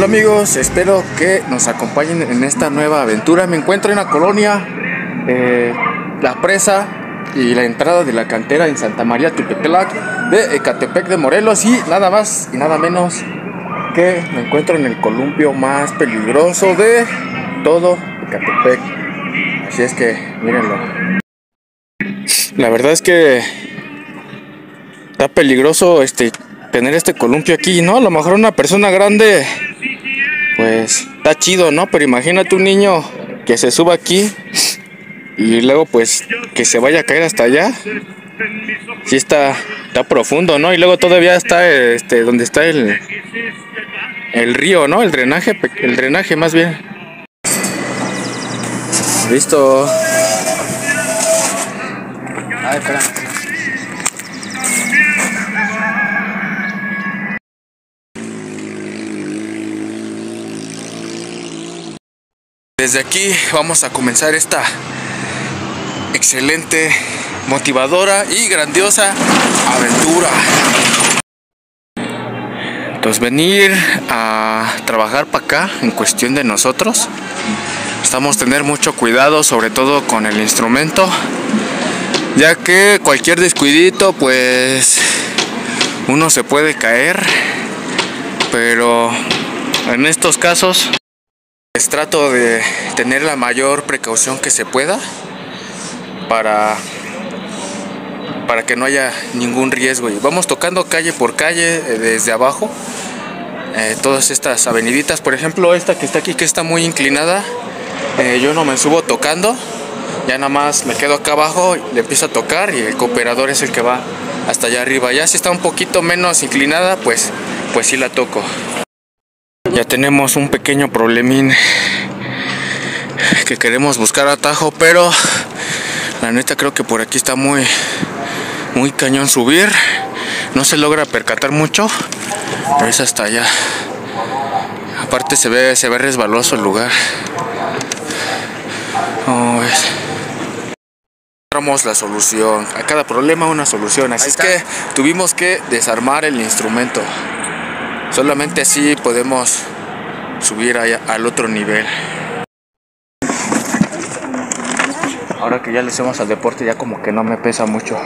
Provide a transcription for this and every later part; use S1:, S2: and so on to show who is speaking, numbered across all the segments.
S1: amigos, espero que nos acompañen en esta nueva aventura. Me encuentro en la colonia La Presa y la entrada de la cantera en Santa María Tupetelac de Ecatepec de Morelos, y nada más y nada menos que me encuentro en el columpio más peligroso de todo Ecatepec. Así es que mírenlo. La verdad es que está peligroso tener este columpio aquí, ¿no? A lo mejor una persona grande pues está chido, ¿no? Pero imagínate un niño que se suba aquí y luego pues que se vaya a caer hasta allá. Sí está profundo, ¿no? Y luego todavía está donde está el río, ¿no? El drenaje más bien. Listo. Ay, espera. Desde aquí vamos a comenzar esta excelente, motivadora y grandiosa aventura. Entonces venir a trabajar para acá en cuestión de nosotros, necesitamos tener mucho cuidado, sobre todo con el instrumento, ya que cualquier descuidito pues uno se puede caer, pero en estos casos pues trato de tener la mayor precaución que se pueda para que no haya ningún riesgo. Y vamos tocando calle por calle desde abajo, todas estas aveniditas. Por ejemplo, esta que está aquí, que está muy inclinada, yo no me subo tocando, ya nada más me quedo acá abajo, le empiezo a tocar y el cooperador es el que va hasta allá arriba. Ya si está un poquito menos inclinada, pues sí la toco. Ya tenemos un pequeño problemín que queremos buscar atajo, pero la neta creo que por aquí está muy cañón subir. No se logra percatar mucho, pero es hasta allá. Aparte se ve resbaloso el lugar. ¿Cómo ves? Encontramos la solución. A cada problema una solución. Así es que tuvimos que desarmar el instrumento. Solamente así podemos subir allá al otro nivel. Ahora que ya le hacemos al deporte, ya como que no me pesa mucho.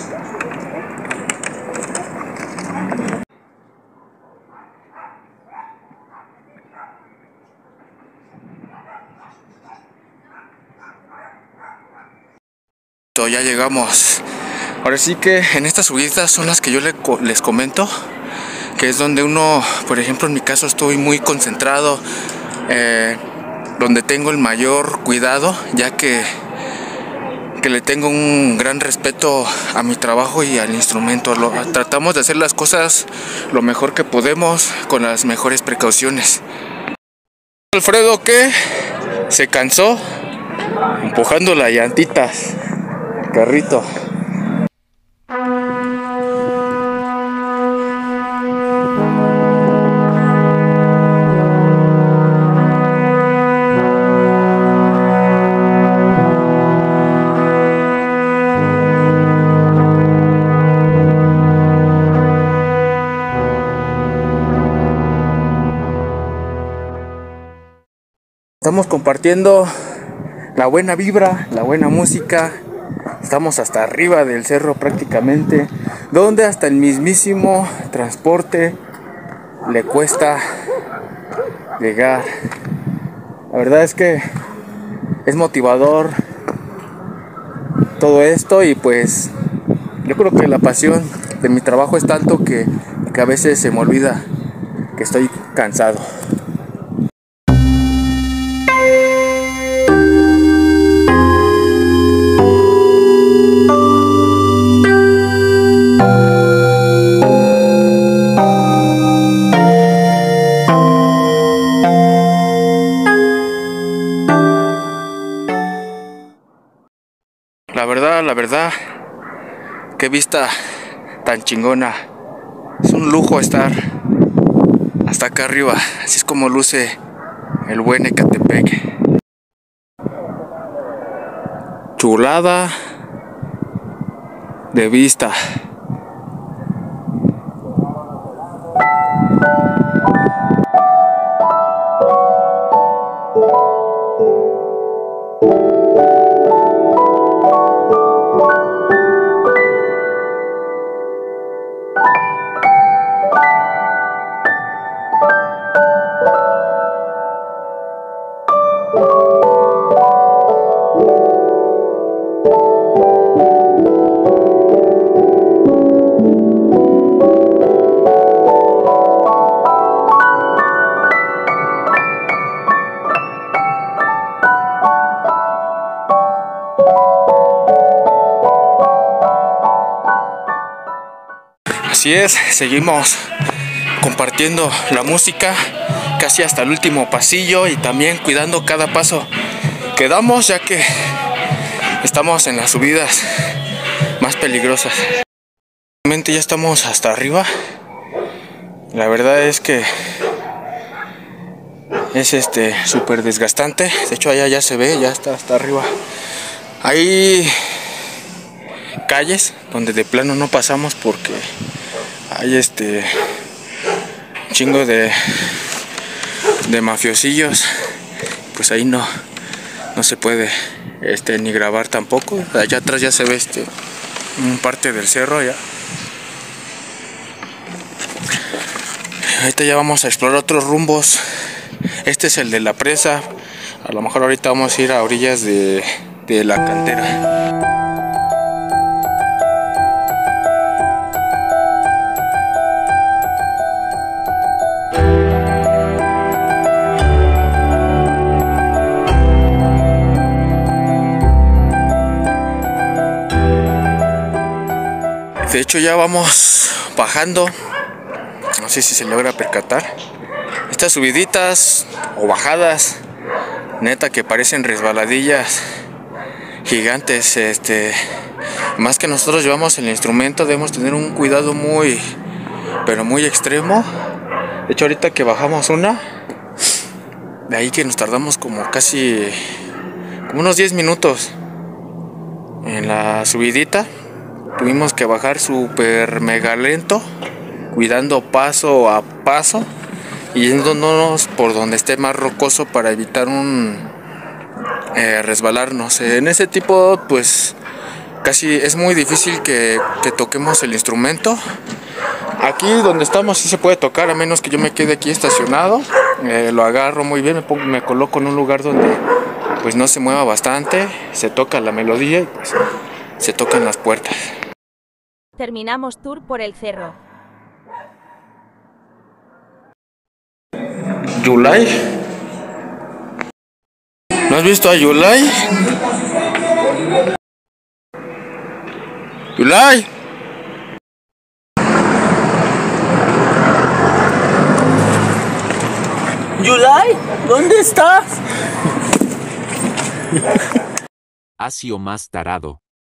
S1: Ya llegamos. Ahora sí que en estas subidas son las que yo les comento, que es donde uno, por ejemplo en mi caso estoy muy concentrado, donde tengo el mayor cuidado, ya que le tengo un gran respeto a mi trabajo y al instrumento. Tratamos de hacer las cosas lo mejor que podemos, con las mejores precauciones. Alfredo que se cansó empujando las llantitas, carrito. Estamos compartiendo la buena vibra, la buena música. Estamos hasta arriba del cerro prácticamente, donde hasta el mismísimo transporte le cuesta llegar. La verdad es que es motivador todo esto, y pues yo creo que la pasión de mi trabajo es tanto que a veces se me olvida que estoy cansado. La verdad, qué vista tan chingona. Es un lujo estar hasta acá arriba. Así es como luce el buen Ecatepec. Chulada de vista. Así es, seguimos compartiendo la música casi hasta el último pasillo y también cuidando cada paso que damos, ya que estamos en las subidas más peligrosas. Realmente ya estamos hasta arriba. La verdad es que es súper desgastante. De hecho allá ya se ve, ya está hasta arriba. Hay calles donde de plano no pasamos porque hay chingo de mafiosillos. Pues ahí no se puede ni grabar tampoco. Allá atrás ya se ve parte del cerro ya. Ahorita ya vamos a explorar otros rumbos. Este es el de la presa. A lo mejor ahorita vamos a ir a orillas de la cantera. De hecho ya vamos bajando. No sé si se logra percatar. Estas subiditas o bajadas, neta que parecen resbaladillas gigantes. Más que nosotros llevamos el instrumento, debemos tener un cuidado pero muy extremo. De hecho ahorita que bajamos una, de ahí que nos tardamos como unos 10 minutos en la subidita. Tuvimos que bajar súper mega lento, cuidando paso a paso y yéndonos por donde esté más rocoso para evitar resbalarnos. En ese tipo pues casi es muy difícil que toquemos el instrumento. Aquí donde estamos sí se puede tocar, a menos que yo me quede aquí estacionado. Lo agarro muy bien, me coloco en un lugar donde pues no se mueva bastante, se toca la melodía y pues se tocan las puertas.
S2: Terminamos tour por el cerro.
S1: ¿Yulai? ¿No has visto a Yulai? ¡Yulai!
S3: Yulai, ¿dónde estás?
S4: Ha sido más tarado.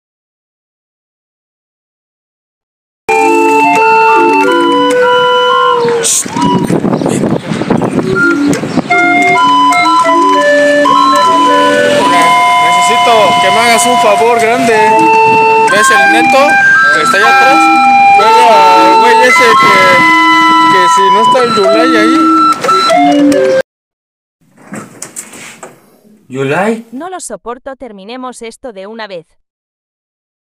S1: Necesito que me hagas un favor grande. ¿Ves el neto que está allá atrás? Pero al güey ese que si no está el Yulai ahí.
S3: Yulai.
S2: No lo soporto, terminemos esto de una vez.